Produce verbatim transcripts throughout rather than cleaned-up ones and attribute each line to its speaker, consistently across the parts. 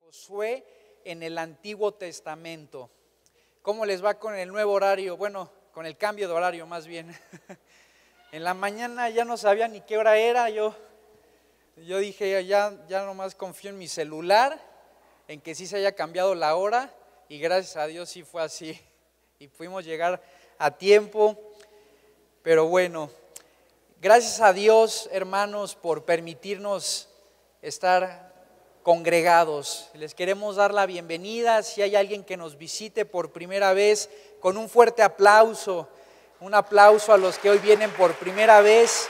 Speaker 1: Josué en el Antiguo Testamento. ¿Cómo les va con el nuevo horario? Bueno, con el cambio de horario más bien. En la mañana ya no sabía ni qué hora era. Yo, yo dije, ya, ya nomás confío en mi celular, en que sí se haya cambiado la hora, y gracias a Dios sí fue así. Y pudimos llegar a tiempo. Pero bueno, gracias a Dios, hermanos, por permitirnos estar congregados. Les queremos dar la bienvenida. Si hay alguien que nos visite por primera vez, con un fuerte aplauso, un aplauso a los que hoy vienen por primera vez.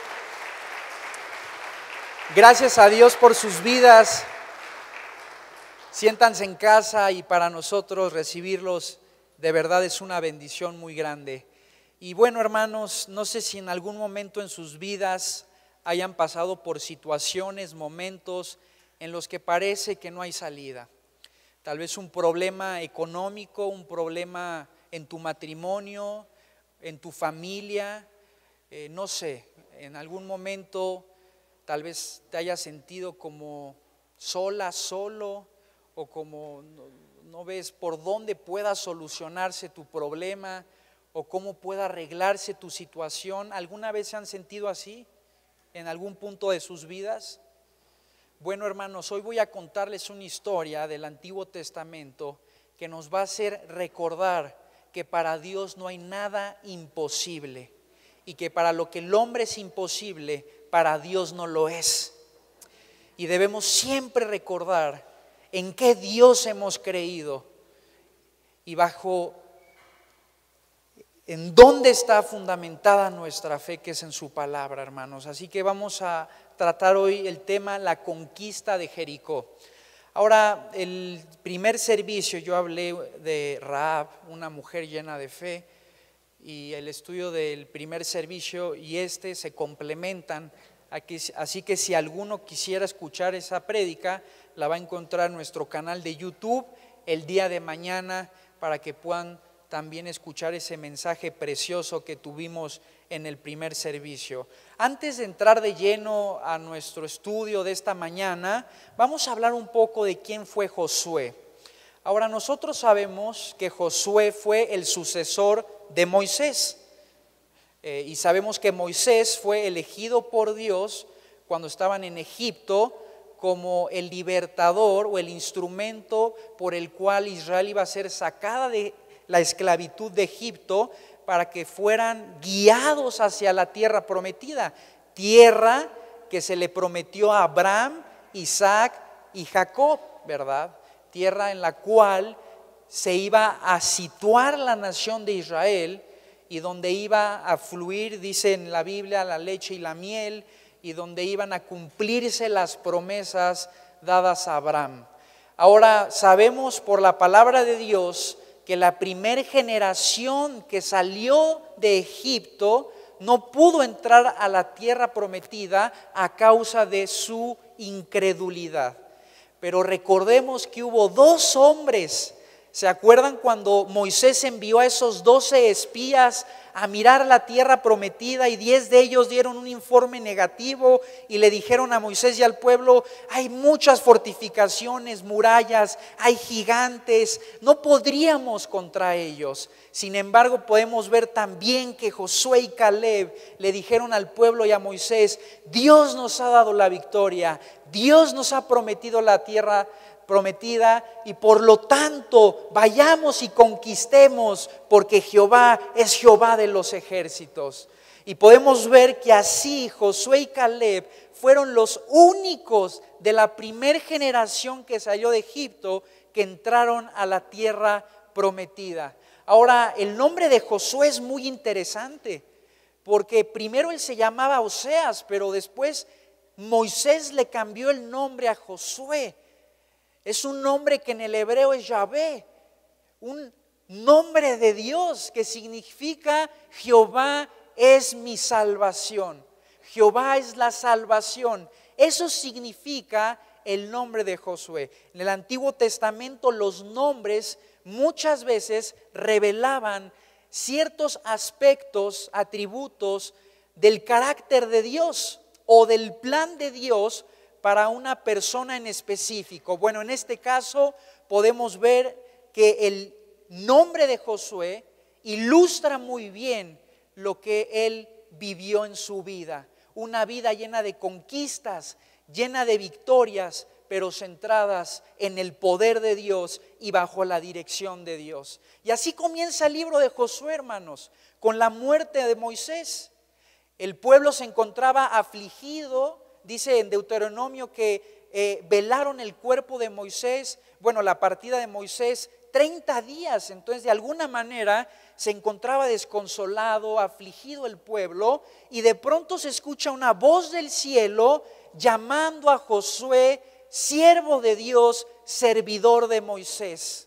Speaker 1: Gracias a Dios por sus vidas. Siéntanse en casa, y para nosotros recibirlos de verdad es una bendición muy grande. Y bueno, hermanos, no sé si en algún momento en sus vidas hayan pasado por situaciones, momentos en los que parece que no hay salida. Tal vez un problema económico, un problema en tu matrimonio, en tu familia, eh, no sé, en algún momento tal vez te hayas sentido como sola, solo, o como no, no ves por dónde pueda solucionarse tu problema o cómo pueda arreglarse tu situación. ¿Alguna vez se han sentido así en algún punto de sus vidas? Bueno, hermanos, hoy voy a contarles una historia del Antiguo Testamento que nos va a hacer recordar que para Dios no hay nada imposible, y que para lo que el hombre es imposible, para Dios no lo es. Y debemos siempre recordar en qué Dios hemos creído y bajo en dónde está fundamentada nuestra fe, que es en su palabra, hermanos. Así que vamos a tratar hoy el tema, la conquista de Jericó. Ahora, el primer servicio yo hablé de Rahab, una mujer llena de fe, y el estudio del primer servicio y este se complementan. Así que si alguno quisiera escuchar esa prédica, la va a encontrar en nuestro canal de YouTube el día de mañana, para que puedan también escuchar ese mensaje precioso que tuvimos en el primer servicio. Antes de entrar de lleno a nuestro estudio de esta mañana, vamos a hablar un poco de quién fue Josué. Ahora, nosotros sabemos que Josué fue el sucesor de Moisés, eh, y sabemos que Moisés fue elegido por Dios cuando estaban en Egipto como el libertador o el instrumento por el cual Israel iba a ser sacada de la esclavitud de Egipto, para que fueran guiados hacia la tierra prometida, tierra que se le prometió a Abraham, Isaac y Jacob, ¿verdad? Tierra en la cual se iba a situar la nación de Israel, y donde iba a fluir, dice en la Biblia, la leche y la miel, y donde iban a cumplirse las promesas dadas a Abraham. Ahora sabemos por la palabra de Dios que la primera generación que salió de Egipto no pudo entrar a la tierra prometida a causa de su incredulidad. Pero recordemos que hubo dos hombres. ¿Se acuerdan cuando Moisés envió a esos doce espías a mirar la tierra prometida, y diez de ellos dieron un informe negativo y le dijeron a Moisés y al pueblo: hay muchas fortificaciones, murallas, hay gigantes, no podríamos contra ellos? Sin embargo, podemos ver también que Josué y Caleb le dijeron al pueblo y a Moisés: Dios nos ha dado la victoria, Dios nos ha prometido la tierra prometida, y por lo tanto vayamos y conquistemos, porque Jehová es Jehová de los ejércitos. Y podemos ver que así Josué y Caleb fueron los únicos de la primer generación que salió de Egipto que entraron a la tierra prometida. Ahora, el nombre de Josué es muy interesante, porque primero él se llamaba Oseas, pero después Moisés le cambió el nombre a Josué. Es un nombre que en el hebreo es Yahvé, un nombre de Dios que significa Jehová es mi salvación. Jehová es la salvación. Eso significa el nombre de Josué. En el Antiguo Testamento los nombres muchas veces revelaban ciertos aspectos, atributos del carácter de Dios o del plan de Dios para una persona en específico. Bueno, en este caso podemos ver que el nombre de Josué ilustra muy bien lo que él vivió en su vida. Una vida llena de conquistas, llena de victorias, pero centradas en el poder de Dios y bajo la dirección de Dios. Y así comienza el libro de Josué, hermanos, con la muerte de Moisés. El pueblo se encontraba afligido, dice en Deuteronomio que eh, velaron el cuerpo de Moisés, bueno, la partida de Moisés, treinta días. Entonces, de alguna manera se encontraba desconsolado, afligido el pueblo, y de pronto se escucha una voz del cielo llamando a Josué, siervo de Dios, servidor de Moisés.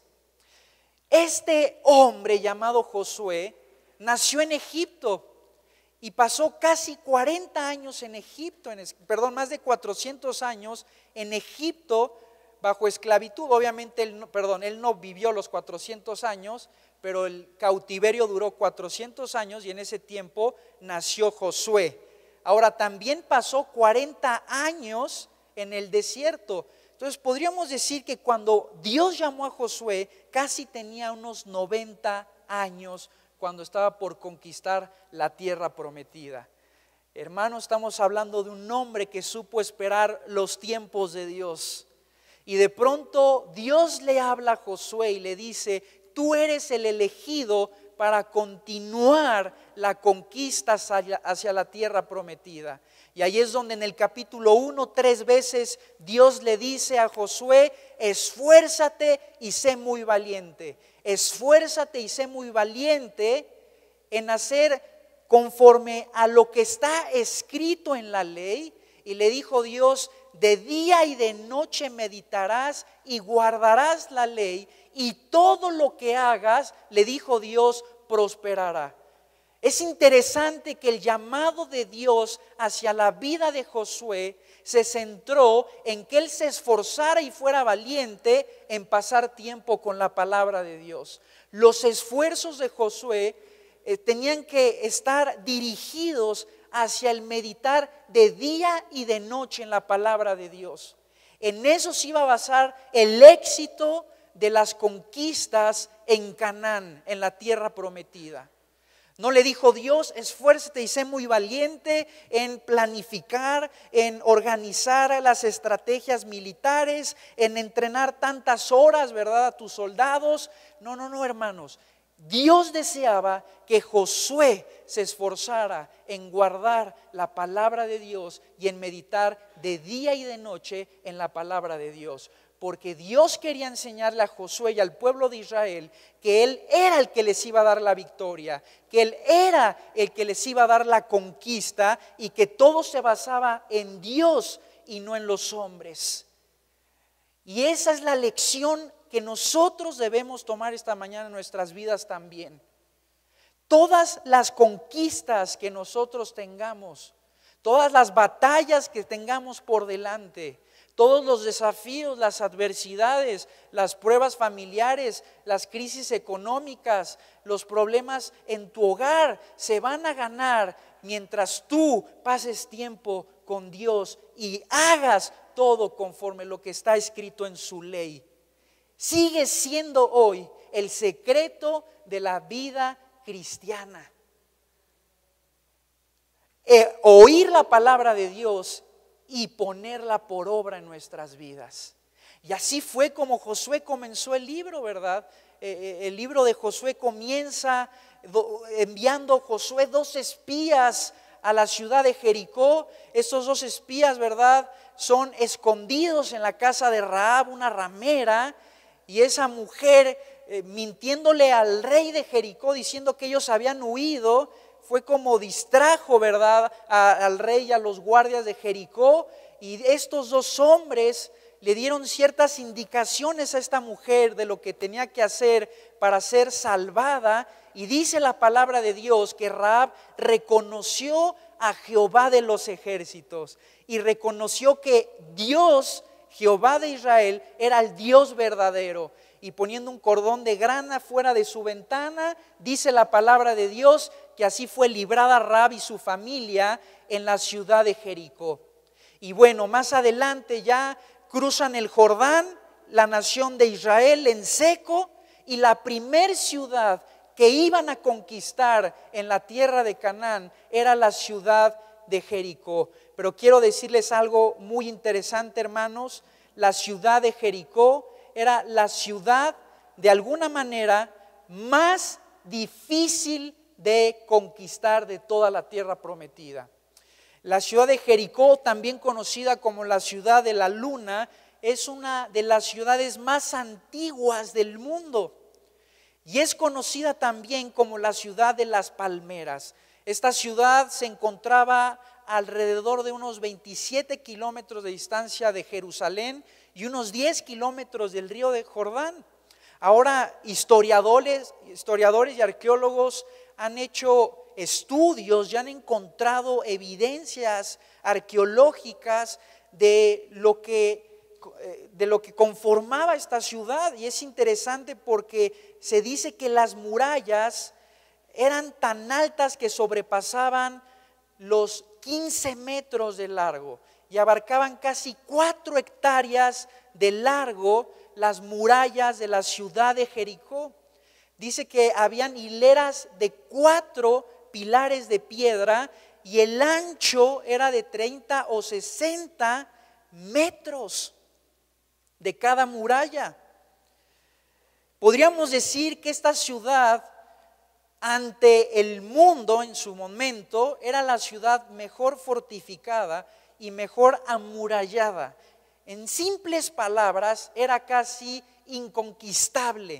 Speaker 1: Este hombre llamado Josué nació en Egipto y pasó casi cuarenta años en Egipto, en, perdón, más de cuatrocientos años en Egipto bajo esclavitud. Obviamente, él, perdón, él no vivió los cuatrocientos años, pero el cautiverio duró cuatrocientos años y en ese tiempo nació Josué. Ahora, también pasó cuarenta años en el desierto. Entonces podríamos decir que cuando Dios llamó a Josué, casi tenía unos noventa años cuando estaba por conquistar la tierra prometida. Hermanos, estamos hablando de un hombre que supo esperar los tiempos de Dios. Y de pronto Dios le habla a Josué y le dice: tú eres el elegido para continuar la conquista hacia, hacia la tierra prometida. Y ahí es donde en el capítulo uno, tres veces Dios le dice a Josué: esfuérzate y sé muy valiente. Esfuérzate y sé muy valiente en hacer conforme a lo que está escrito en la ley. Y le dijo Dios: de día y de noche meditarás y guardarás la ley, y todo lo que hagas, le dijo Dios, prosperará. Es interesante que el llamado de Dios hacia la vida de Josué se centró en que él se esforzara y fuera valiente en pasar tiempo con la palabra de Dios. Los esfuerzos de Josué eh, tenían que estar dirigidos hacia el meditar de día y de noche en la palabra de Dios. En eso se iba a basar el éxito de las conquistas en Canaán, en la tierra prometida. No le dijo Dios: esfuérzate y sé muy valiente en planificar, en organizar las estrategias militares, en entrenar tantas horas, ¿verdad?, a tus soldados. No, no, no, hermanos. Dios deseaba que Josué se esforzara en guardar la palabra de Dios y en meditar de día y de noche en la palabra de Dios. Porque Dios quería enseñarle a Josué y al pueblo de Israel que Él era el que les iba a dar la victoria, que Él era el que les iba a dar la conquista, y que todo se basaba en Dios y no en los hombres. Y esa es la lección que nosotros debemos tomar esta mañana en nuestras vidas también. Todas las conquistas que nosotros tengamos, todas las batallas que tengamos por delante, todos los desafíos, las adversidades, las pruebas familiares, las crisis económicas, los problemas en tu hogar, se van a ganar mientras tú pases tiempo con Dios y hagas todo conforme lo que está escrito en su ley. Sigue siendo hoy el secreto de la vida cristiana. Eh, oír la palabra de Dios y ponerla por obra en nuestras vidas. Y así fue como Josué comenzó el libro, ¿verdad? Eh, el libro de Josué comienza do, enviando Josué dos espías a la ciudad de Jericó. Estos dos espías, ¿verdad?, son escondidos en la casa de Rahab, una ramera, y esa mujer eh, mintiéndole al rey de Jericó, diciendo que ellos habían huido, fue como distrajo, ¿verdad?, a, al rey y a los guardias de Jericó. Y estos dos hombres le dieron ciertas indicaciones a esta mujer de lo que tenía que hacer para ser salvada. Y dice la palabra de Dios que Rahab reconoció a Jehová de los ejércitos y reconoció que Dios, Jehová de Israel, era el Dios verdadero. Y poniendo un cordón de grana fuera de su ventana, dice la palabra de Dios que así fue librada Rahab y su familia en la ciudad de Jericó. Y bueno, más adelante ya cruzan el Jordán, la nación de Israel en seco, y la primer ciudad que iban a conquistar en la tierra de Canaán era la ciudad de Jericó. Pero quiero decirles algo muy interesante, hermanos. La ciudad de Jericó era la ciudad, de alguna manera, más difícil de conquistar de toda la tierra prometida. La ciudad de Jericó, también conocida como la ciudad de la luna, es una de las ciudades más antiguas del mundo y es conocida también como la ciudad de las palmeras. Esta ciudad se encontraba alrededor de unos veintisiete kilómetros de distancia de Jerusalén y unos diez kilómetros del río de Jordán. Ahora historiadores, historiadores y arqueólogos han hecho estudios y han encontrado evidencias arqueológicas de lo que de lo que conformaba esta ciudad, y es interesante porque se dice que las murallas eran tan altas que sobrepasaban los quince metros de largo y abarcaban casi cuatro hectáreas de largo las murallas de la ciudad de Jericó. Dice que habían hileras de cuatro pilares de piedra y el ancho era de treinta o sesenta metros de cada muralla. Podríamos decir que esta ciudad, ante el mundo en su momento, era la ciudad mejor fortificada y mejor amurallada. En simples palabras, era casi inconquistable.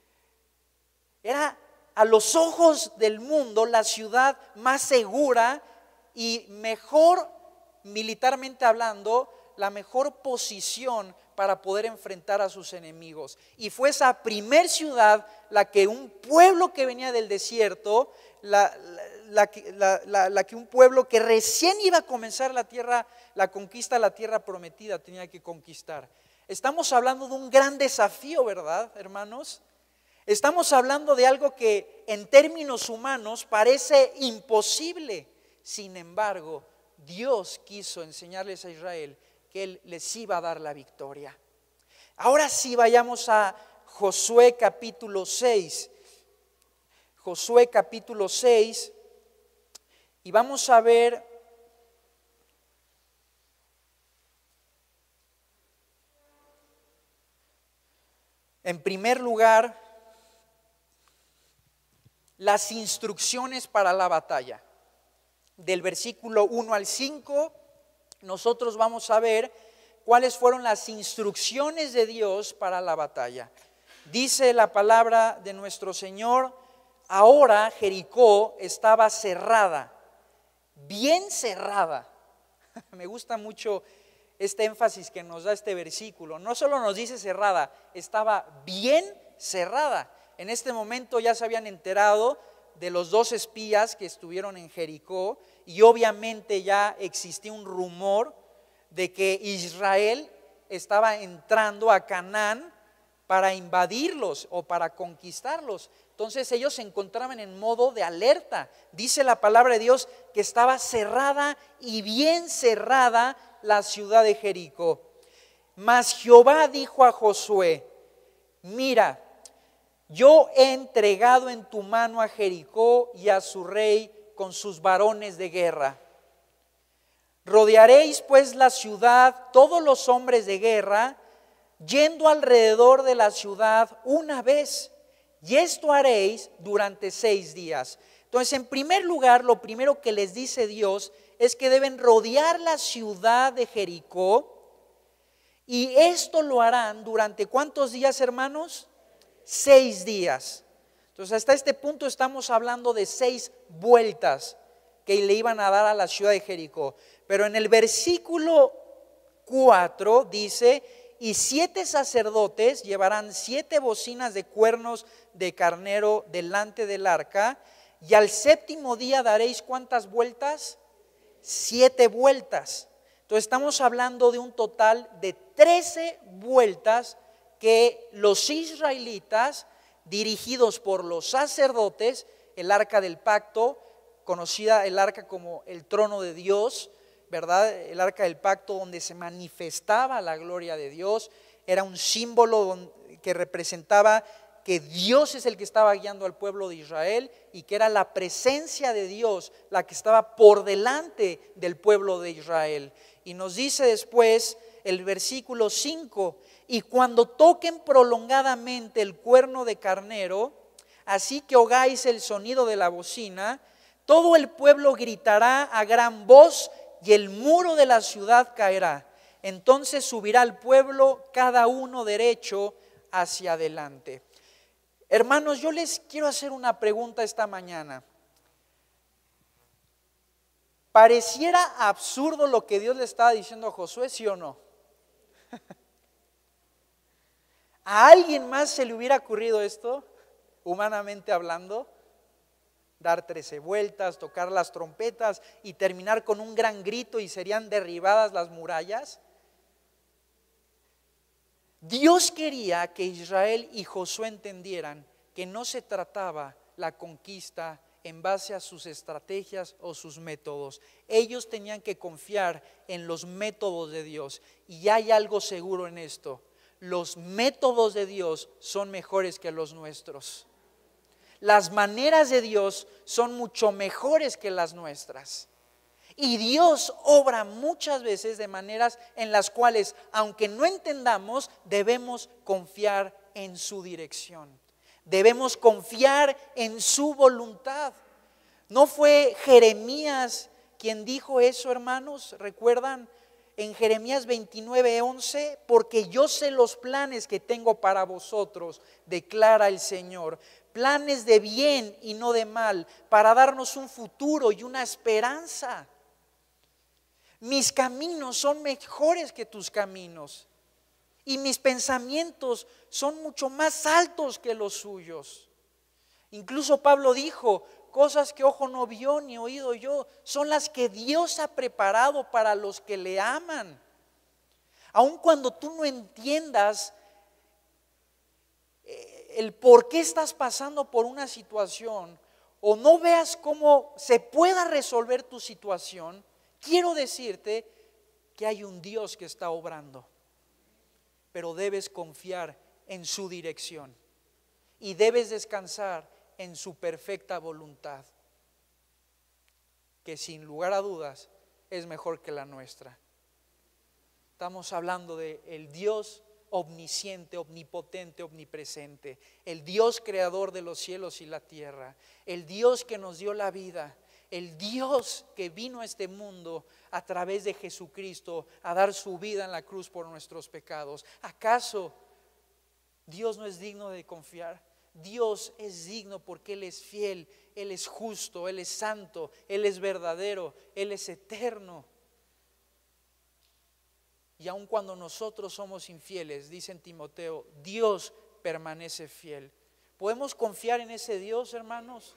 Speaker 1: Era a los ojos del mundo la ciudad más segura y mejor, militarmente hablando, la mejor posición para poder enfrentar a sus enemigos. Y fue esa primer ciudad la que un pueblo que venía del desierto, la, la, la, la, la que un pueblo que recién iba a comenzar la tierra, la conquista de la tierra prometida, tenía que conquistar. Estamos hablando de un gran desafío, ¿verdad, hermanos? Estamos hablando de algo que en términos humanos parece imposible. Sin embargo, Dios quiso enseñarles a Israel que Él les iba a dar la victoria. Ahora sí, vayamos a Josué capítulo seis. Josué capítulo seis, y vamos a ver en primer lugar las instrucciones para la batalla. Del versículo uno al cinco, nosotros vamos a ver cuáles fueron las instrucciones de Dios para la batalla. Dice la palabra de nuestro Señor: ahora Jericó estaba cerrada, bien cerrada. Me gusta mucho este énfasis que nos da este versículo. No solo nos dice cerrada, estaba bien cerrada. En este momento ya se habían enterado de los dos espías que estuvieron en Jericó, y obviamente ya existía un rumor de que Israel estaba entrando a Canaán para invadirlos o para conquistarlos. Entonces ellos se encontraban en modo de alerta. Dice la palabra de Dios que estaba cerrada y bien cerrada la ciudad de Jericó. Mas Jehová dijo a Josué: mira, yo he entregado en tu mano a Jericó y a su rey con sus varones de guerra. Rodearéis pues la ciudad, todos los hombres de guerra, yendo alrededor de la ciudad una vez, y esto haréis durante seis días. Entonces, en primer lugar, lo primero que les dice Dios es que deben rodear la ciudad de Jericó, y esto lo harán durante ¿cuántos días, hermanos? Seis días. Entonces, hasta este punto estamos hablando de seis vueltas que le iban a dar a la ciudad de Jericó. Pero en el versículo cuatro dice: y siete sacerdotes llevarán siete bocinas de cuernos de carnero delante del arca, y al séptimo día daréis ¿cuántas vueltas? Siete vueltas. Entonces estamos hablando de un total de trece vueltas que los israelitas, dirigidos por los sacerdotes, el arca del pacto, conocida el arca como el trono de Dios, ¿verdad? El arca del pacto donde se manifestaba la gloria de Dios, era un símbolo que representaba que Dios es el que estaba guiando al pueblo de Israel y que era la presencia de Dios la que estaba por delante del pueblo de Israel. Y nos dice después el versículo cinco, y cuando toquen prolongadamente el cuerno de carnero, así que oigáis el sonido de la bocina, todo el pueblo gritará a gran voz y el muro de la ciudad caerá. Entonces subirá el pueblo cada uno derecho hacia adelante. Hermanos, yo les quiero hacer una pregunta esta mañana. ¿Pareciera absurdo lo que Dios le estaba diciendo a Josué, sí o no? ¿A alguien más se le hubiera ocurrido esto, humanamente hablando? Dar trece vueltas, tocar las trompetas y terminar con un gran grito y serían derribadas las murallas. Dios quería que Israel y Josué entendieran que no se trataba la conquista en base a sus estrategias o sus métodos. Ellos tenían que confiar en los métodos de Dios. Y hay algo seguro en esto: los métodos de Dios son mejores que los nuestros. Las maneras de Dios son mucho mejores que las nuestras. Y Dios obra muchas veces de maneras en las cuales, aunque no entendamos, debemos confiar en su dirección. Debemos confiar en su voluntad. ¿No fue Jeremías quien dijo eso, hermanos? ¿Recuerdan? En Jeremías veintinueve, once, porque yo sé los planes que tengo para vosotros, declara el Señor. Planes de bien y no de mal, para darnos un futuro y una esperanza. Mis caminos son mejores que tus caminos y mis pensamientos son mucho más altos que los suyos. Incluso Pablo dijo: cosas que ojo no vio ni oído yo son las que Dios ha preparado para los que le aman. Aun cuando tú no entiendas el por qué estás pasando por una situación o no veas cómo se pueda resolver tu situación, quiero decirte que hay un Dios que está obrando, pero debes confiar en su dirección y debes descansar en su perfecta voluntad, que sin lugar a dudas es mejor que la nuestra. Estamos hablando de el Dios omnisciente, omnipotente, omnipresente, el Dios creador de los cielos y la tierra, el Dios que nos dio la vida, el Dios que vino a este mundo a través de Jesucristo a dar su vida en la cruz por nuestros pecados. ¿Acaso Dios no es digno de confiar? Dios es digno porque Él es fiel, Él es justo, Él es santo, Él es verdadero, Él es eterno. Y aun cuando nosotros somos infieles, dice en Timoteo, Dios permanece fiel. ¿Podemos confiar en ese Dios, hermanos?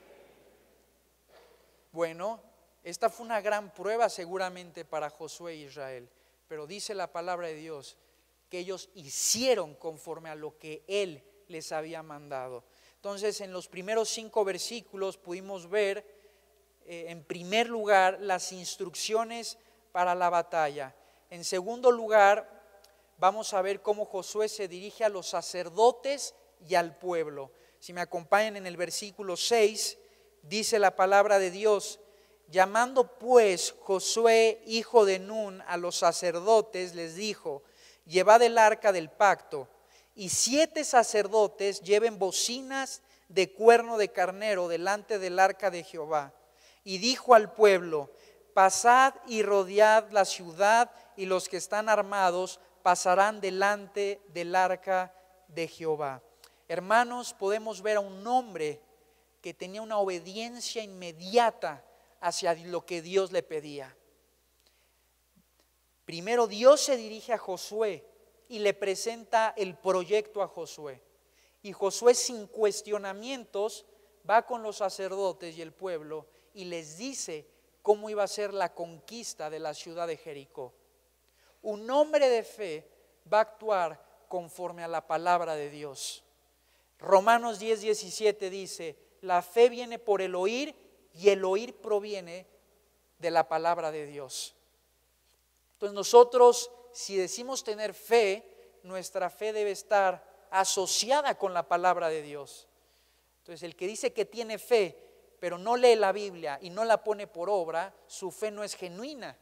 Speaker 1: Bueno, esta fue una gran prueba seguramente para Josué e Israel, pero dice la palabra de Dios que ellos hicieron conforme a lo que Él les había mandado. Entonces, en los primeros cinco versículos pudimos ver, eh, en primer lugar, las instrucciones para la batalla. En segundo lugar, vamos a ver cómo Josué se dirige a los sacerdotes y al pueblo. Si me acompañan en el versículo seis, dice la palabra de Dios: llamando pues Josué, hijo de Nun, a los sacerdotes, les dijo: llevad el arca del pacto, y siete sacerdotes lleven bocinas de cuerno de carnero delante del arca de Jehová. Y dijo al pueblo: pasad y rodead la ciudad, y los que están armados pasarán delante del arca de Jehová. Hermanos, podemos ver a un hombre que tenía una obediencia inmediata hacia lo que Dios le pedía. Primero Dios se dirige a Josué y le presenta el proyecto a Josué. Y Josué, sin cuestionamientos, va con los sacerdotes y el pueblo y les dice cómo iba a ser la conquista de la ciudad de Jericó. Un hombre de fe va a actuar conforme a la palabra de Dios. Romanos diez, diecisiete dice: la fe viene por el oír y el oír proviene de la palabra de Dios. Entonces nosotros, si decimos tener fe, nuestra fe debe estar asociada con la palabra de Dios. Entonces el que dice que tiene fe, pero no lee la Biblia y no la pone por obra, su fe no es genuina.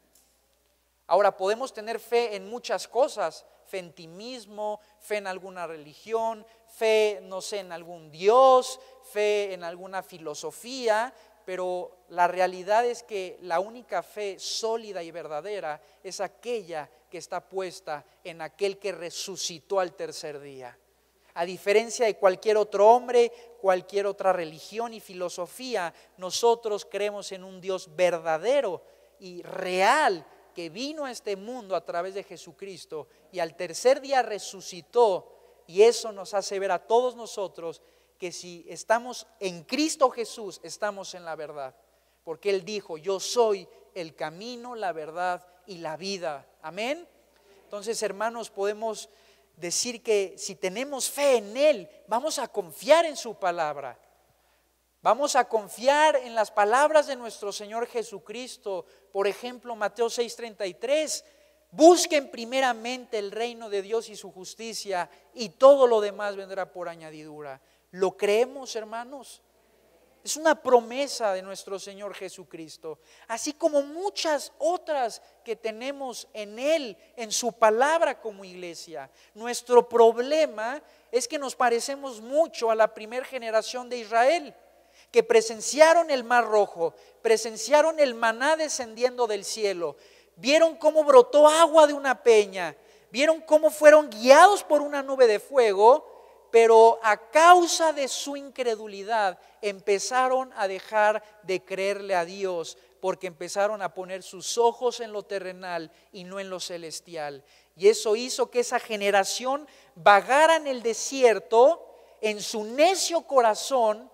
Speaker 1: Ahora podemos tener fe en muchas cosas, fe en ti mismo, fe en alguna religión, fe, no sé, en algún Dios, fe en alguna filosofía, pero la realidad es que la única fe sólida y verdadera es aquella que está puesta en aquel que resucitó al tercer día. A diferencia de cualquier otro hombre, cualquier otra religión y filosofía, nosotros creemos en un Dios verdadero y real que vino a este mundo a través de Jesucristo y al tercer día resucitó, y eso nos hace ver a todos nosotros que si estamos en Cristo Jesús, estamos en la verdad, porque Él dijo: yo soy el camino, la verdad y la vida. Amén. Entonces, hermanos, podemos decir que si tenemos fe en Él, vamos a confiar en su palabra. Vamos a confiar en las palabras de nuestro Señor Jesucristo. Por ejemplo, Mateo seis treinta y tres, busquen primeramente el reino de Dios y su justicia, y todo lo demás vendrá por añadidura. ¿Lo creemos, hermanos? Es una promesa de nuestro Señor Jesucristo, así como muchas otras que tenemos en Él, en su palabra como iglesia. Nuestro problema es que nos parecemos mucho a la primera generación de Israel, que presenciaron el Mar Rojo, presenciaron el maná descendiendo del cielo, vieron cómo brotó agua de una peña, vieron cómo fueron guiados por una nube de fuego, pero a causa de su incredulidad empezaron a dejar de creerle a Dios, porque empezaron a poner sus ojos en lo terrenal y no en lo celestial. Y eso hizo que esa generación vagara en el desierto en su necio corazón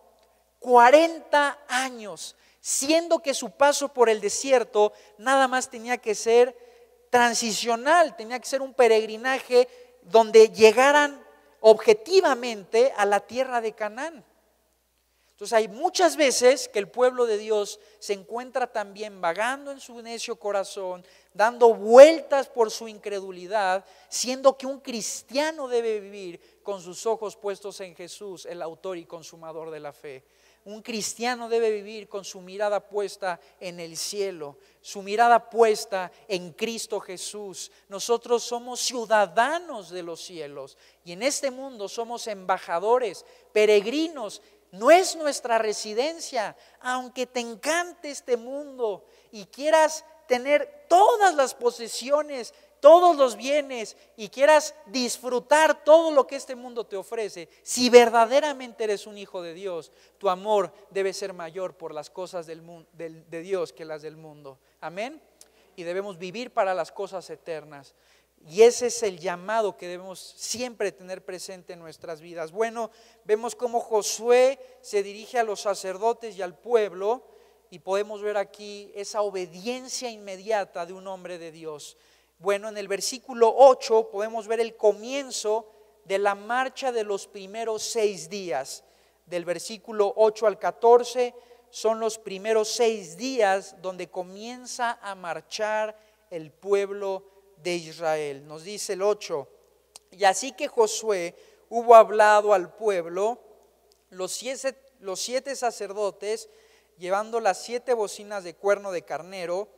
Speaker 1: cuarenta años, siendo que su paso por el desierto nada más tenía que ser transicional, tenía que ser un peregrinaje donde llegaran objetivamente a la tierra de Canaán. Entonces hay muchas veces que el pueblo de Dios se encuentra también vagando en su necio corazón, dando vueltas por su incredulidad, siendo que un cristiano debe vivir con sus ojos puestos en Jesús, el autor y consumador de la fe. Un cristiano debe vivir con su mirada puesta en el cielo, su mirada puesta en Cristo Jesús. Nosotros somos ciudadanos de los cielos y en este mundo somos embajadores, peregrinos. No es nuestra residencia, aunque te encante este mundo y quieras tener todas las posesiones, todos los bienes y quieras disfrutar todo lo que este mundo te ofrece. Si verdaderamente eres un hijo de Dios, tu amor debe ser mayor por las cosas del mundo, del, de Dios que las del mundo. Amén. Y debemos vivir para las cosas eternas. Y ese es el llamado que debemos siempre tener presente en nuestras vidas. Bueno, vemos cómo Josué se dirige a los sacerdotes y al pueblo, y podemos ver aquí esa obediencia inmediata de un hombre de Dios. Bueno, en el versículo ocho podemos ver el comienzo de la marcha de los primeros seis días. Del versículo ocho al catorce son los primeros seis días donde comienza a marchar el pueblo de Israel. Nos dice el ocho: y así que Josué hubo hablado al pueblo, los siete, los siete sacerdotes, llevando las siete bocinas de cuerno de carnero,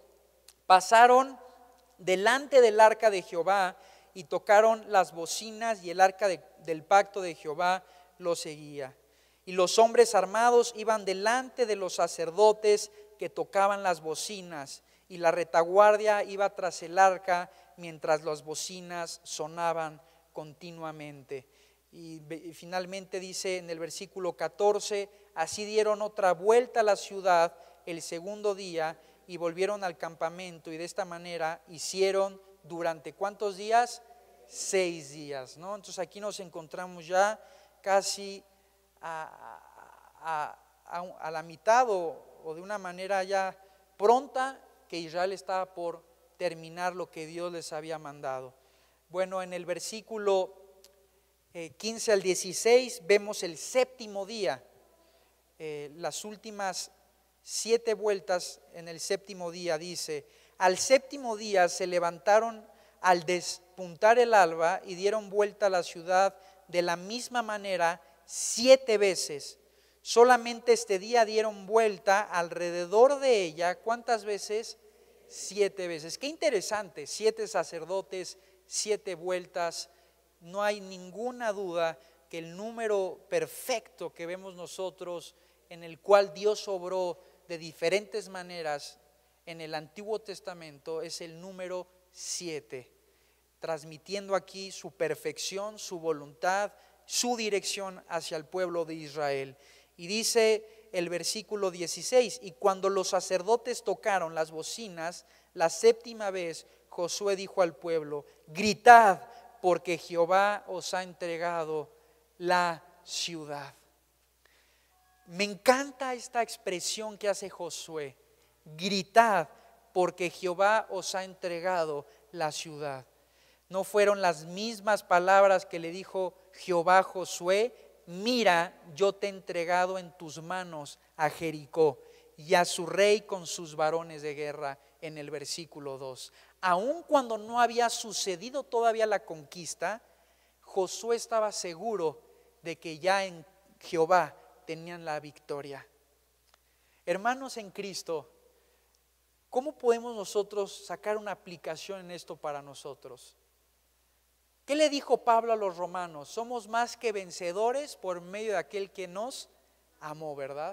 Speaker 1: pasaron delante del arca de Jehová y tocaron las bocinas, y el arca de, del pacto de Jehová lo seguía. Y los hombres armados iban delante de los sacerdotes que tocaban las bocinas, y la retaguardia iba tras el arca mientras las bocinas sonaban continuamente. Y finalmente dice en el versículo catorce: así dieron otra vuelta a la ciudad el segundo día y volvieron al campamento, y de esta manera hicieron durante ¿cuántos días? Seis días, ¿no? Entonces aquí nos encontramos ya casi a, a, a, a la mitad o, o de una manera ya pronta, que Israel estaba por terminar lo que Dios les había mandado. Bueno, en el versículo eh, quince al dieciséis vemos el séptimo día, eh, las últimas siete vueltas en el séptimo día. Dice: Al séptimo día se levantaron al despuntar el alba y dieron vuelta a la ciudad de la misma manera siete veces. Solamente este día dieron vuelta alrededor de ella. ¿Cuántas veces? Siete veces. Qué interesante, siete sacerdotes, siete vueltas. No hay ninguna duda que el número perfecto que vemos nosotros, en el cual Dios obró de diferentes maneras en el Antiguo Testamento, es el número siete, transmitiendo aquí su perfección, su voluntad, su dirección hacia el pueblo de Israel. Y dice el versículo dieciséis, y cuando los sacerdotes tocaron las bocinas la séptima vez, Josué dijo al pueblo: gritad, porque Jehová os ha entregado la ciudad. Me encanta esta expresión que hace Josué: gritad, porque Jehová os ha entregado la ciudad. No fueron las mismas palabras que le dijo Jehová a Josué: mira, yo te he entregado en tus manos a Jericó y a su rey con sus varones de guerra, en el versículo dos. Aun cuando no había sucedido todavía la conquista, Josué estaba seguro de que ya en Jehová tenían la victoria. Hermanos en Cristo, ¿cómo podemos nosotros sacar una aplicación en esto para nosotros? ¿Qué le dijo Pablo a los romanos? Somos más que vencedores por medio de aquel que nos amó, ¿verdad?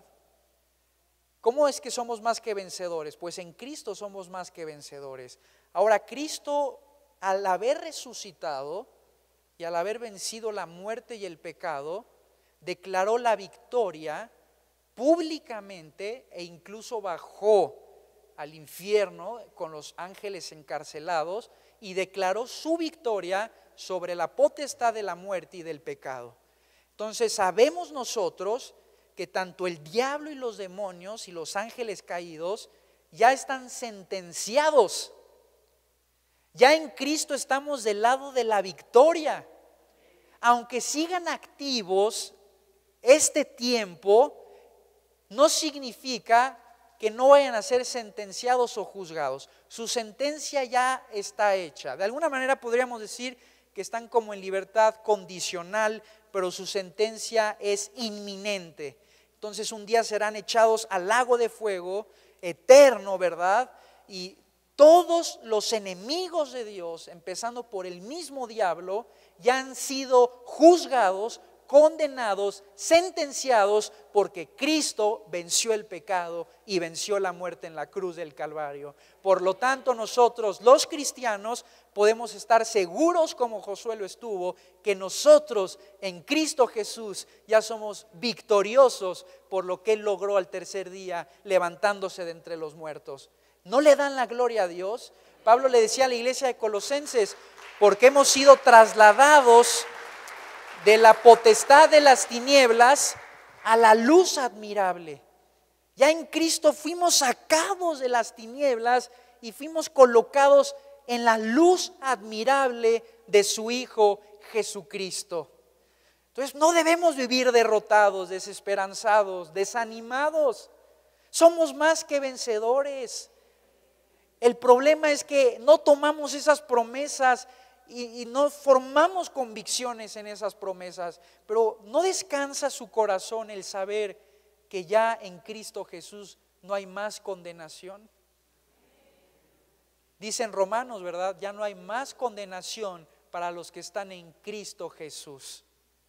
Speaker 1: ¿Cómo es que somos más que vencedores? Pues en Cristo somos más que vencedores. Ahora, Cristo, al haber resucitado y al haber vencido la muerte y el pecado, declaró la victoria públicamente e incluso bajó al infierno con los ángeles encarcelados y declaró su victoria sobre la potestad de la muerte y del pecado. Entonces sabemos nosotros que tanto el diablo y los demonios y los ángeles caídos ya están sentenciados. Ya en Cristo estamos del lado de la victoria. Aunque sigan activos este tiempo, no significa que no vayan a ser sentenciados o juzgados. Su sentencia ya está hecha. De alguna manera podríamos decir que están como en libertad condicional, pero su sentencia es inminente. Entonces un día serán echados al lago de fuego eterno, ¿verdad? Y todos los enemigos de Dios, empezando por el mismo diablo, ya han sido juzgados, condenados, sentenciados, porque Cristo venció el pecado y venció la muerte en la cruz del Calvario. Por lo tanto, nosotros los cristianos podemos estar seguros, como Josué lo estuvo, que nosotros en Cristo Jesús ya somos victoriosos por lo que Él logró al tercer día, levantándose de entre los muertos. ¿No le dan la gloria a Dios? Pablo le decía a la iglesia de Colosenses: porque hemos sido trasladados de la potestad de las tinieblas a la luz admirable. Ya en Cristo fuimos sacados de las tinieblas y fuimos colocados en la luz admirable de su Hijo Jesucristo. Entonces no debemos vivir derrotados, desesperanzados, desanimados. Somos más que vencedores. El problema es que no tomamos esas promesas y, y no formamos convicciones en esas promesas. Pero ¿no descansa su corazón el saber que ya en Cristo Jesús no hay más condenación? Dicen Romanos, ¿verdad? Ya no hay más condenación para los que están en Cristo Jesús.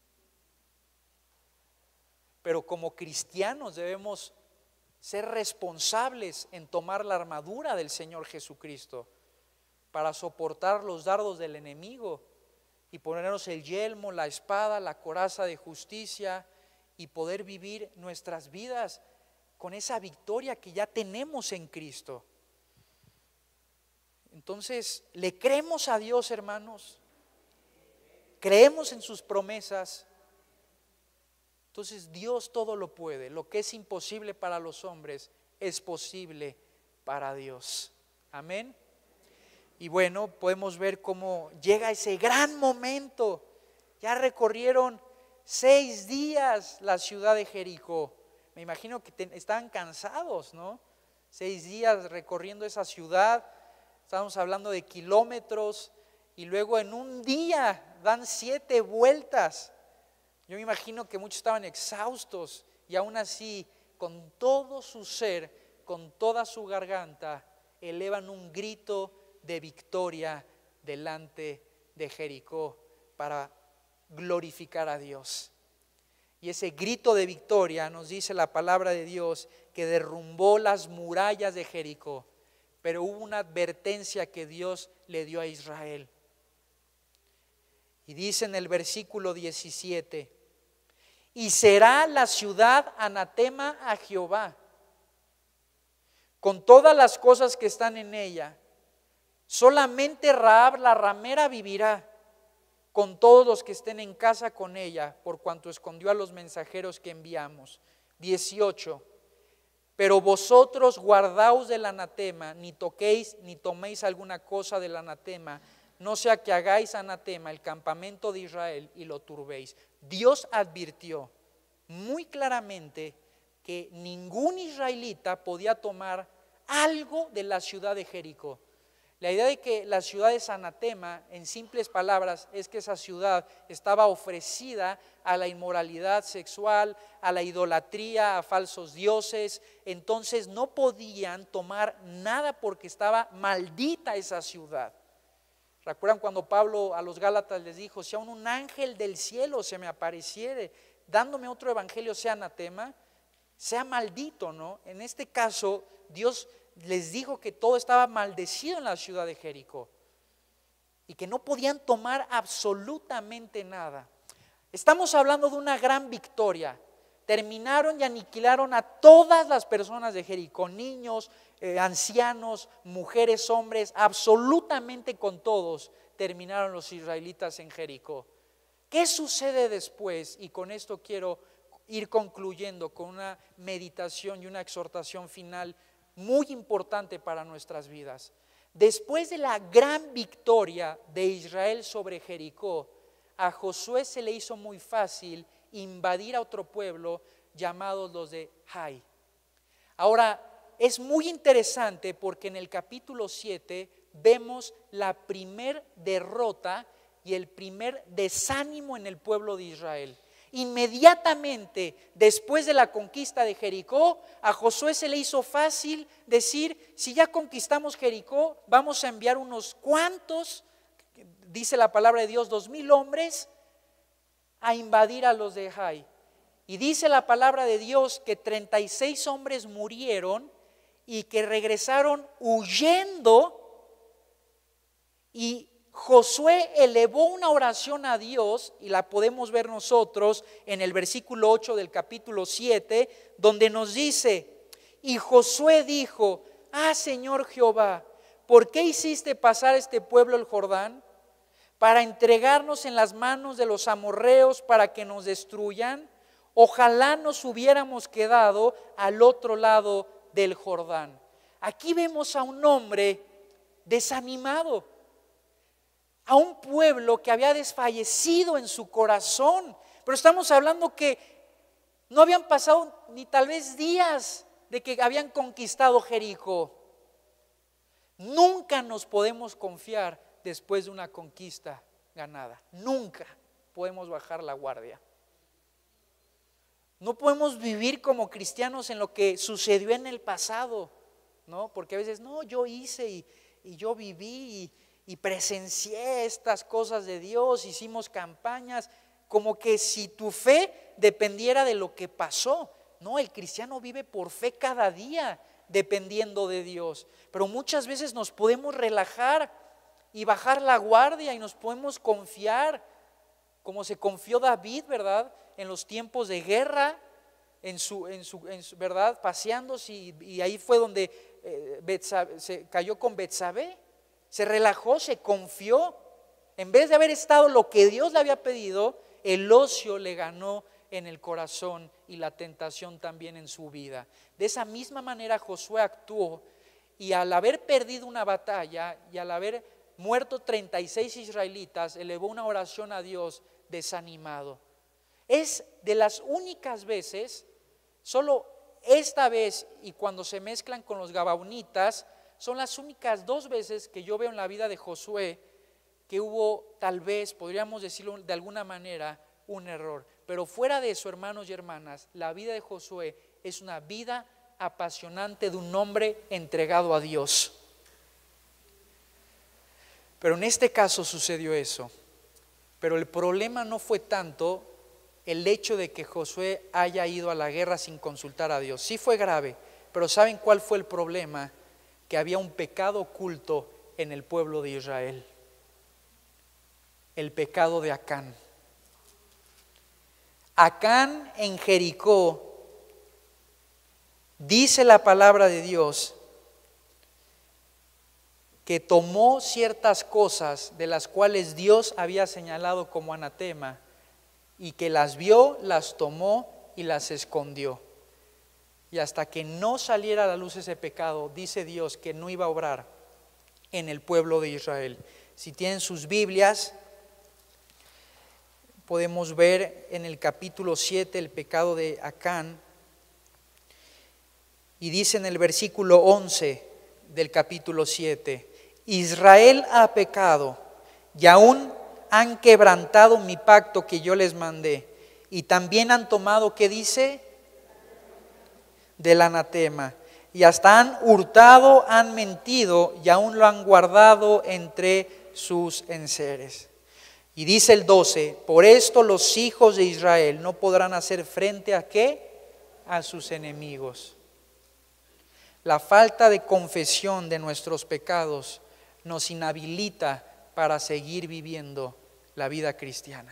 Speaker 1: Pero como cristianos debemos ser responsables en tomar la armadura del Señor Jesucristo para soportar los dardos del enemigo y ponernos el yelmo, la espada, la coraza de justicia y poder vivir nuestras vidas con esa victoria que ya tenemos en Cristo. Entonces, ¿le creemos a Dios, hermanos? ¿Creemos en sus promesas? Entonces Dios todo lo puede. Lo que es imposible para los hombres es posible para Dios. Amén. Y bueno, podemos ver cómo llega ese gran momento. Ya recorrieron seis días la ciudad de Jericó. Me imagino que te, estaban cansados, ¿no? Seis días recorriendo esa ciudad. Estamos hablando de kilómetros y luego en un día dan siete vueltas. Yo me imagino que muchos estaban exhaustos y aún así, con todo su ser, con toda su garganta, elevan un grito de victoria delante de Jericó para glorificar a Dios. Y ese grito de victoria nos dice la palabra de Dios que derrumbó las murallas de Jericó, pero hubo una advertencia que Dios le dio a Israel. Y dice en el versículo diecisiete, y será la ciudad anatema a Jehová, con todas las cosas que están en ella. Solamente Rahab la ramera vivirá, con todos los que estén en casa con ella, por cuanto escondió a los mensajeros que enviamos. dieciocho. Pero vosotros guardaos del anatema, ni toquéis ni toméis alguna cosa del anatema, no sea que hagáis anatema el campamento de Israel y lo turbéis. Dios advirtió muy claramente que ningún israelita podía tomar algo de la ciudad de Jericó. La idea de que la ciudad es anatema, en simples palabras, es que esa ciudad estaba ofrecida a la inmoralidad sexual, a la idolatría, a falsos dioses. Entonces no podían tomar nada porque estaba maldita esa ciudad. ¿Recuerdan cuando Pablo a los Gálatas les dijo, si aún un ángel del cielo se me apareciere, dándome otro evangelio sea anatema, sea maldito, ¿no? En este caso, Dios les dijo que todo estaba maldecido en la ciudad de Jericó y que no podían tomar absolutamente nada. Estamos hablando de una gran victoria. Terminaron y aniquilaron a todas las personas de Jericó, niños, eh, ancianos, mujeres, hombres, absolutamente con todos terminaron los israelitas en Jericó. ¿Qué sucede después? Y con esto quiero ir concluyendo con una meditación y una exhortación final muy importante para nuestras vidas. Después de la gran victoria de Israel sobre Jericó, a Josué se le hizo muy fácil invadir a otro pueblo llamados los de Hai. Ahora, es muy interesante porque en el capítulo siete vemos la primer derrota y el primer desánimo en el pueblo de Israel. Inmediatamente después de la conquista de Jericó, a Josué se le hizo fácil decir, si ya conquistamos Jericó, vamos a enviar unos cuantos, dice la palabra de Dios, dos mil hombres a invadir a los de Hai. Y dice la palabra de Dios que treinta y seis hombres murieron y que regresaron huyendo, y Josué elevó una oración a Dios, y la podemos ver nosotros en el versículo ocho del capítulo siete, donde nos dice, y Josué dijo, ah Señor Jehová, ¿por qué hiciste pasar este pueblo el Jordán? Para entregarnos en las manos de los amorreos para que nos destruyan. Ojalá nos hubiéramos quedado al otro lado del Jordán. Aquí vemos a un hombre desanimado, a un pueblo que había desfallecido en su corazón. Pero estamos hablando que no habían pasado ni tal vez días de que habían conquistado Jericó. Nunca nos podemos confiar después de una conquista ganada. Nunca podemos bajar la guardia. No podemos vivir como cristianos en lo que sucedió en el pasado, ¿no? Porque a veces, no, yo hice y, y yo viví y Y presencié estas cosas de Dios, hicimos campañas, como que si tu fe dependiera de lo que pasó. No, el cristiano vive por fe cada día, dependiendo de Dios. Pero muchas veces nos podemos relajar y bajar la guardia y nos podemos confiar, como se confió David, ¿verdad? En los tiempos de guerra, en su, en su, en su ¿verdad? Paseándose, y, y ahí fue donde eh, Betsabé, se cayó con Betsabé. Se relajó, se confió. En vez de haber estado lo que Dios le había pedido, el ocio le ganó en el corazón y la tentación también en su vida. De esa misma manera Josué actuó, y al haber perdido una batalla y al haber muerto treinta y seis israelitas, elevó una oración a Dios desanimado. Es de las únicas veces, solo esta vez y cuando se mezclan con los gabaonitas, son las únicas dos veces que yo veo en la vida de Josué que hubo, tal vez, podríamos decirlo de alguna manera, un error. Pero fuera de eso, hermanos y hermanas, la vida de Josué es una vida apasionante de un hombre entregado a Dios. Pero en este caso sucedió eso. Pero el problema no fue tanto el hecho de que Josué haya ido a la guerra sin consultar a Dios. Sí fue grave, pero ¿saben cuál fue el problema? Que había un pecado oculto en el pueblo de Israel. El pecado de Acán. Acán en Jericó, dice la palabra de Dios, que tomó ciertas cosas de las cuales Dios había señalado como anatema y que las vio, las tomó y las escondió. Y hasta que no saliera a la luz ese pecado, dice Dios que no iba a obrar en el pueblo de Israel. Si tienen sus Biblias, podemos ver en el capítulo siete el pecado de Acán. Y dice en el versículo once del capítulo siete: Israel ha pecado y aún han quebrantado mi pacto que yo les mandé, y también han tomado, ¿qué dice? Del anatema, y hasta han hurtado, han mentido y aún lo han guardado entre sus enseres. Y dice el doce: por esto los hijos de Israel no podrán hacer frente a ¿qué? A sus enemigos. La falta de confesión de nuestros pecados nos inhabilita para seguir viviendo la vida cristiana.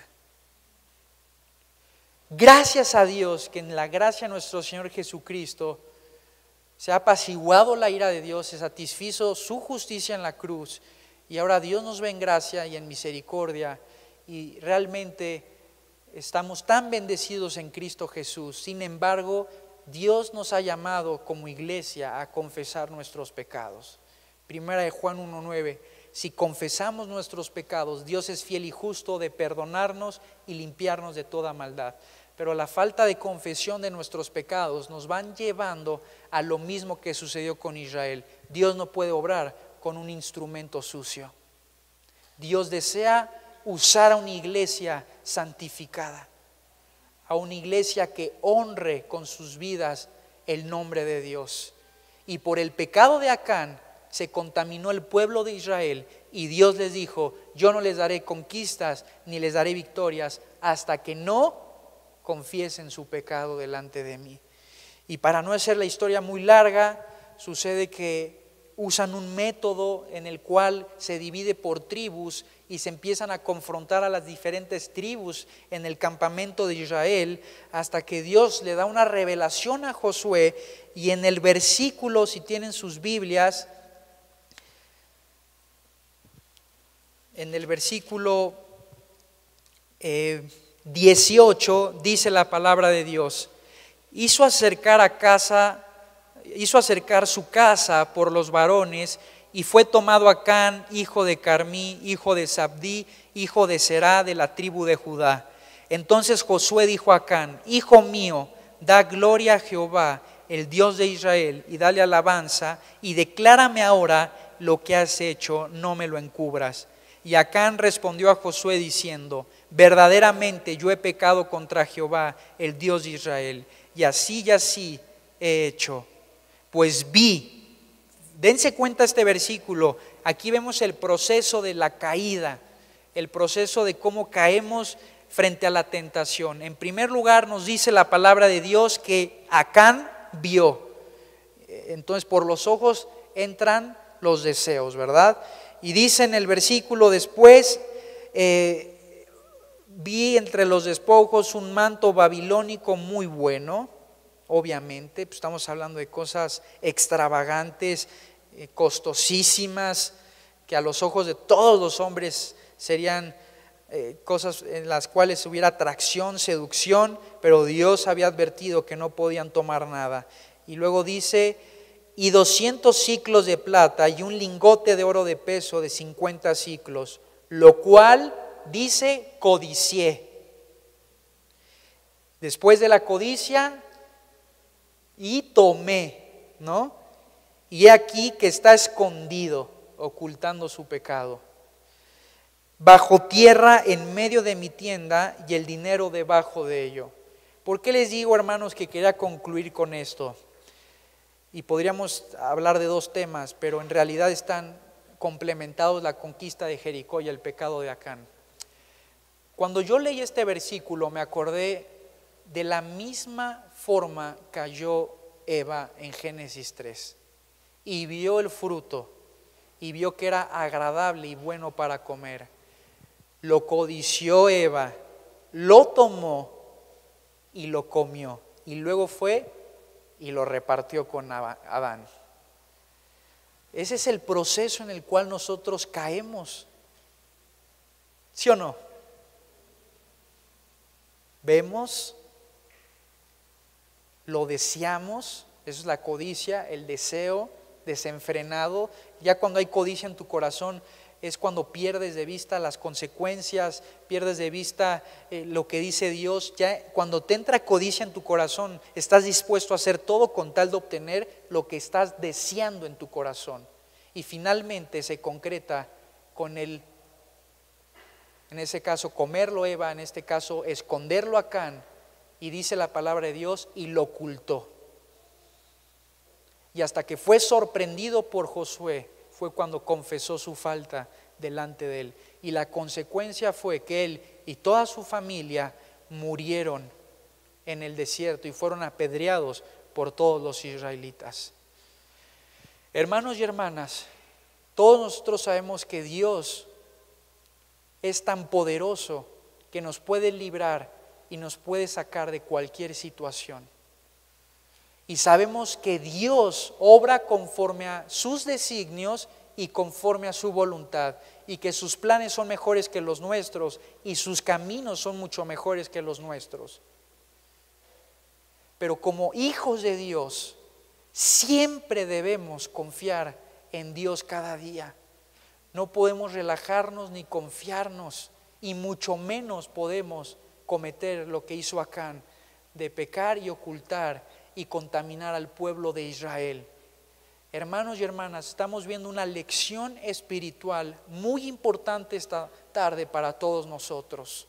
Speaker 1: Gracias a Dios que en la gracia de nuestro Señor Jesucristo se ha apaciguado la ira de Dios, se satisfizo su justicia en la cruz, y ahora Dios nos ve en gracia y en misericordia, y realmente estamos tan bendecidos en Cristo Jesús. Sin embargo, Dios nos ha llamado como iglesia a confesar nuestros pecados. Primera de Juan uno nueve: si confesamos nuestros pecados, Dios es fiel y justo de perdonarnos y limpiarnos de toda maldad. Pero la falta de confesión de nuestros pecados nos van llevando a lo mismo que sucedió con Israel. Dios no puede obrar con un instrumento sucio. Dios desea usar a una iglesia santificada, a una iglesia que honre con sus vidas el nombre de Dios. Y por el pecado de Acán se contaminó el pueblo de Israel, y Dios les dijo: yo no les daré conquistas ni les daré victorias hasta que no confiesen su pecado delante de mí. Y para no hacer la historia muy larga, sucede que usan un método en el cual se divide por tribus y se empiezan a confrontar a las diferentes tribus en el campamento de Israel, hasta que Dios le da una revelación a Josué. Y en el versículo, si tienen sus Biblias, en el versículo eh, dieciocho dice la palabra de Dios: hizo acercar a casa, hizo acercar su casa por los varones, y fue tomado Acán, hijo de Carmí, hijo de Sabdí, hijo de Será, de la tribu de Judá. Entonces Josué dijo a Acán: hijo mío, da gloria a Jehová, el Dios de Israel, y dale alabanza, y declárame ahora lo que has hecho, no me lo encubras. Y Acán respondió a Josué diciendo: verdaderamente yo he pecado contra Jehová, el Dios de Israel, y así y así he hecho. Pues vi, dense cuenta este versículo, aquí vemos el proceso de la caída, el proceso de cómo caemos frente a la tentación. En primer lugar, nos dice la palabra de Dios que Acán vio. Entonces, por los ojos entran los deseos, ¿verdad? Y dice en el versículo después: eh, vi entre los despojos un manto babilónico muy bueno. Obviamente, pues estamos hablando de cosas extravagantes, eh, costosísimas, que a los ojos de todos los hombres serían eh, cosas en las cuales hubiera atracción, seducción, pero Dios había advertido que no podían tomar nada. Y luego dice: y doscientos siclos de plata y un lingote de oro de peso de cincuenta siclos, lo cual, dice, codicié. Después de la codicia, y tomé, ¿no? y he aquí que está escondido, ocultando su pecado, bajo tierra en medio de mi tienda y el dinero debajo de ello. ¿Por qué les digo, hermanos, que quería concluir con esto? Y podríamos hablar de dos temas, pero en realidad están complementados: la conquista de Jericó y el pecado de Acán. Cuando yo leí este versículo me acordé de la misma forma cayó Eva en Génesis tres y vio el fruto y vio que era agradable y bueno para comer. Lo codició Eva, lo tomó y lo comió, y luego fue y lo repartió con Adán. Ese es el proceso en el cual nosotros caemos, ¿sí o no? Vemos, lo deseamos, eso es la codicia, el deseo desenfrenado. Ya cuando hay codicia en tu corazón es cuando pierdes de vista las consecuencias, pierdes de vista eh, lo que dice Dios. Ya cuando te entra codicia en tu corazón, estás dispuesto a hacer todo con tal de obtener lo que estás deseando en tu corazón. Y finalmente se concreta con el, en ese caso comerlo Eva, en este caso esconderlo Acán, y dice la palabra de Dios, y lo ocultó. Y hasta que fue sorprendido por Josué, fue cuando confesó su falta delante de él. Y la consecuencia fue que él y toda su familia murieron en el desierto y fueron apedreados por todos los israelitas. Hermanos y hermanas, todos nosotros sabemos que Dios es tan poderoso que nos puede librar y nos puede sacar de cualquier situación. Y sabemos que Dios obra conforme a sus designios y conforme a su voluntad, y que sus planes son mejores que los nuestros y sus caminos son mucho mejores que los nuestros. Pero como hijos de Dios, siempre debemos confiar en Dios cada día. No podemos relajarnos ni confiarnos, y mucho menos podemos cometer lo que hizo Acán, de pecar y ocultar y contaminar al pueblo de Israel. Hermanos y hermanas, estamos viendo una lección espiritual muy importante esta tarde para todos nosotros.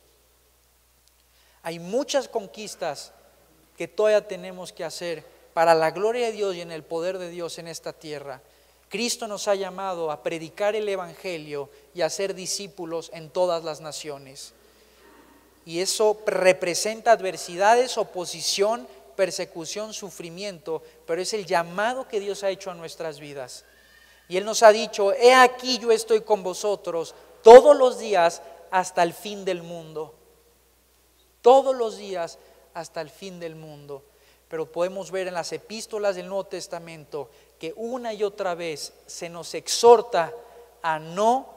Speaker 1: Hay muchas conquistas que todavía tenemos que hacer para la gloria de Dios y en el poder de Dios en esta tierra. Cristo nos ha llamado a predicar el evangelio y a ser discípulos en todas las naciones. Y eso representa adversidades, oposición, persecución, sufrimiento, pero es el llamado que Dios ha hecho a nuestras vidas. Y Él nos ha dicho: he aquí yo estoy con vosotros todos los días hasta el fin del mundo. Todos los días hasta el fin del mundo. Pero podemos ver en las epístolas del Nuevo Testamento que una y otra vez se nos exhorta a no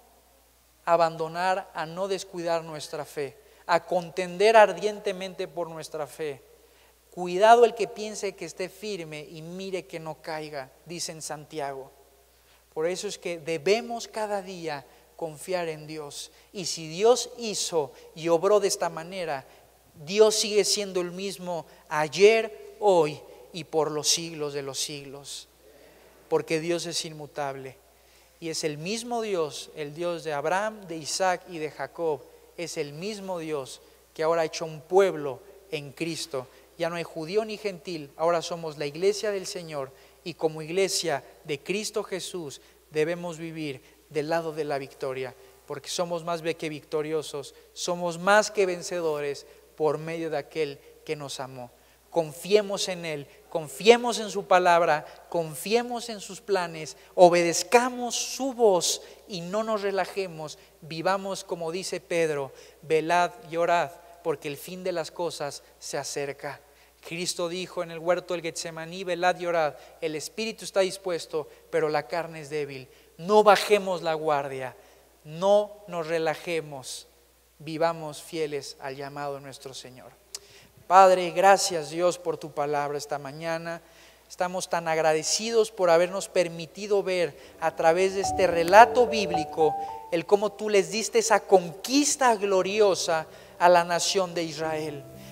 Speaker 1: abandonar, a no descuidar nuestra fe, a contender ardientemente por nuestra fe. Cuidado el que piense que esté firme y mire que no caiga, dice en Santiago. Por eso es que debemos cada día confiar en Dios. Y si Dios hizo y obró de esta manera, Dios sigue siendo el mismo ayer, hoy y por los siglos de los siglos. Porque Dios es inmutable. Y es el mismo Dios, el Dios de Abraham, de Isaac y de Jacob. Es el mismo Dios que ahora ha hecho un pueblo en Cristo. Ya no hay judío ni gentil, ahora somos la iglesia del Señor, y como iglesia de Cristo Jesús debemos vivir del lado de la victoria, porque somos más que victoriosos, somos más que vencedores por medio de aquel que nos amó. Confiemos en Él, confiemos en su palabra, confiemos en sus planes, obedezcamos su voz y no nos relajemos, vivamos como dice Pedro: velad y orad, porque el fin de las cosas se acerca. Cristo dijo en el huerto del Getsemaní: velad y orad, el espíritu está dispuesto, pero la carne es débil. No bajemos la guardia, no nos relajemos, vivamos fieles al llamado de nuestro Señor. Padre, gracias Dios por tu palabra esta mañana. Estamos tan agradecidos por habernos permitido ver a través de este relato bíblico el cómo tú les diste esa conquista gloriosa a la nación de Israel.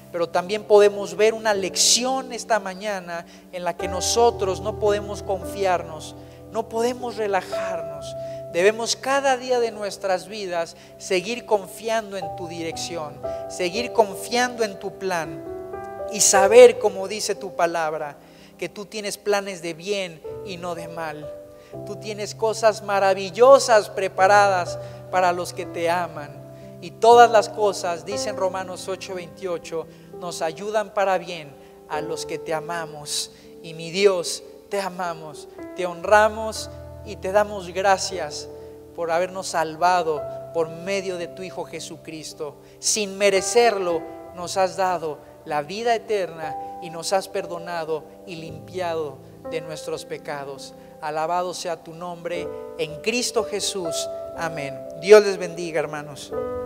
Speaker 1: pero también podemos ver una lección esta mañana en la que nosotros no podemos confiarnos, no podemos relajarnos. Debemos cada día de nuestras vidas seguir confiando en tu dirección, seguir confiando en tu plan y saber, como dice tu palabra, que tú tienes planes de bien y no de mal. Tú tienes cosas maravillosas preparadas para los que te aman. Y todas las cosas, dicen Romanos ocho veintiocho, nos ayudan para bien a los que te amamos. Y mi Dios, te amamos, te honramos y te damos gracias por habernos salvado por medio de tu Hijo Jesucristo. Sin merecerlo, nos has dado la vida eterna y nos has perdonado y limpiado de nuestros pecados. Alabado sea tu nombre en Cristo Jesús. Amén. Dios les bendiga, hermanos.